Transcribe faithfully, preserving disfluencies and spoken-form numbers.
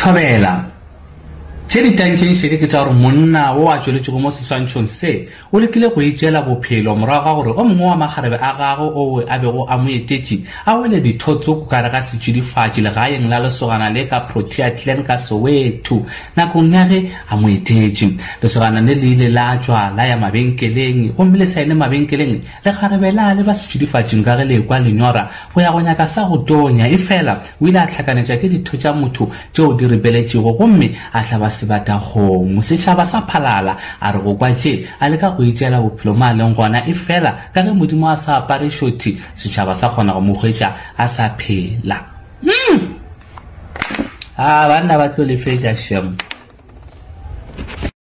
khabela Jedi tangeng shedi ke tsa gore monna o a tšweletse go mo seswantšhong se o lekile go itšela bophelo morago gore o mongwe wa makgarebe a gago o a bego a mo etetše a wele dithotso ka re ga setšidifatši legaeng la lesogana le ka Protea Clan ka Soweto nakong ya ge a mo etetše lesogana le le ile la tšwa la ya mabenkeleng gomme le saene mabenkeleng le kgarebe la le ba setšidifatšing ka ge le kwa lenyora go ya go nyaka sa go tonya e fela o ile a tlhakanetša ke ditho tša motho tšeo di rebeletšego gomme a hlaba sebata kgomo setšhaba sa phalala a re go kwa tše a leka go itšela bophelo maleng gona e fela ka ge modimo a sa apare šothi setšhaba sa kgona go mo hwetša a sa phela a banna ba tlo le fetša shem